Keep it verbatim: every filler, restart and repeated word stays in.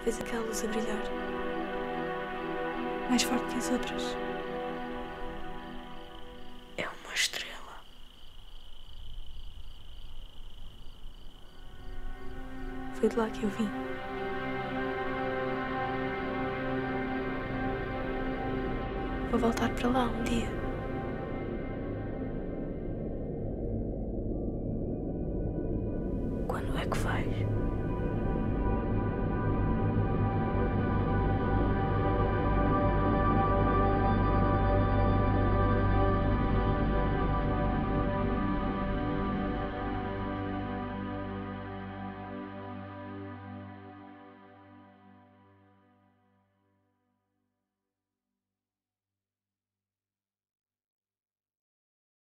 Vês aquela luz a brilhar, mais forte que as outras. É uma estrela. Foi de lá que eu vim. Vou voltar para lá um dia. Quando é que vais?